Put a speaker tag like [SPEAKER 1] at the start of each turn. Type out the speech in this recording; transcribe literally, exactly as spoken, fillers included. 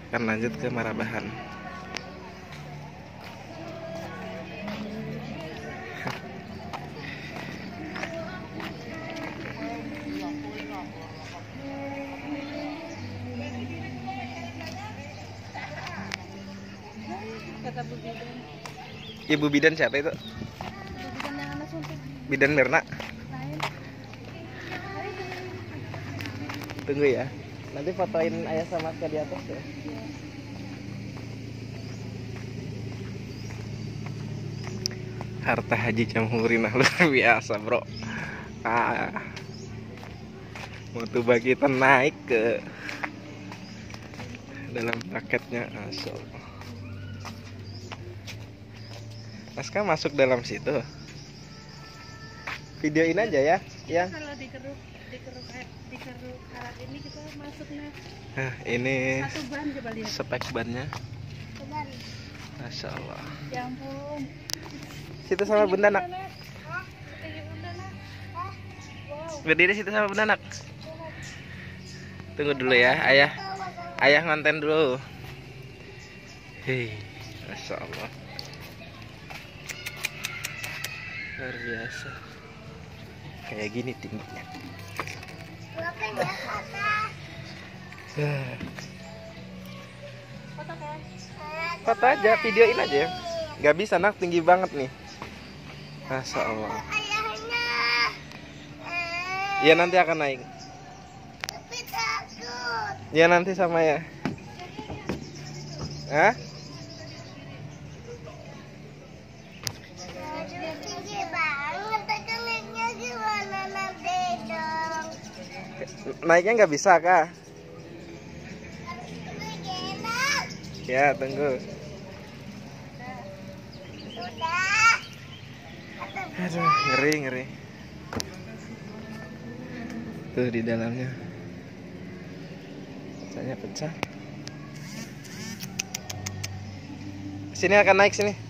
[SPEAKER 1] Akan lanjut ke Marabahan.
[SPEAKER 2] Kata Bu Bidan.
[SPEAKER 1] Ibu Bidan siapa itu?
[SPEAKER 2] Bu Bidan yang anak suntik.
[SPEAKER 1] Bidan Mirna.
[SPEAKER 2] Lain.
[SPEAKER 1] Tunggu ya. Nanti fotoin ayah sama Aska di atas ya. Harta Haji Jamhurinah luar biasa, bro. Ah. Mutu kita naik ke dalam paketnya. Asal. Aska masuk dalam situ. Videoin aja ya, ya.
[SPEAKER 2] Kalau dikeruk, dikeruk, dikeruk alat ini kita masuknya.
[SPEAKER 1] Nah, ini
[SPEAKER 2] Satu ban coba lihat.
[SPEAKER 1] spek bannya.
[SPEAKER 2] Ban.
[SPEAKER 1] Masya Allah.
[SPEAKER 2] Ya ampun.
[SPEAKER 1] Situ sama Bunda Nak.
[SPEAKER 2] Tinggi Bunda Nak. Wow.
[SPEAKER 1] Berdiri situ sama Bunda Nak. Tunggu dulu ya, ayah. Ayah ngonten dulu. Hei, Masya Allah. Luar biasa. Kayak gini tingginya.
[SPEAKER 2] Foto kan?
[SPEAKER 1] Foto aja, videoin aja. Gak bisa Nak, tinggi banget nih. Masya Allah. Iya nanti akan naik.
[SPEAKER 2] Tapi takut.
[SPEAKER 1] Ya nanti sama ya. Hah?
[SPEAKER 2] Tinggi banget, naiknya gimana nanti dong?
[SPEAKER 1] Naiknya nggak bisa kah? Ya tunggu.
[SPEAKER 2] Sudah.
[SPEAKER 1] Aduh ngeri ngeri. Tuh di dalamnya. Kacanya pecah. Sini akan naik sini.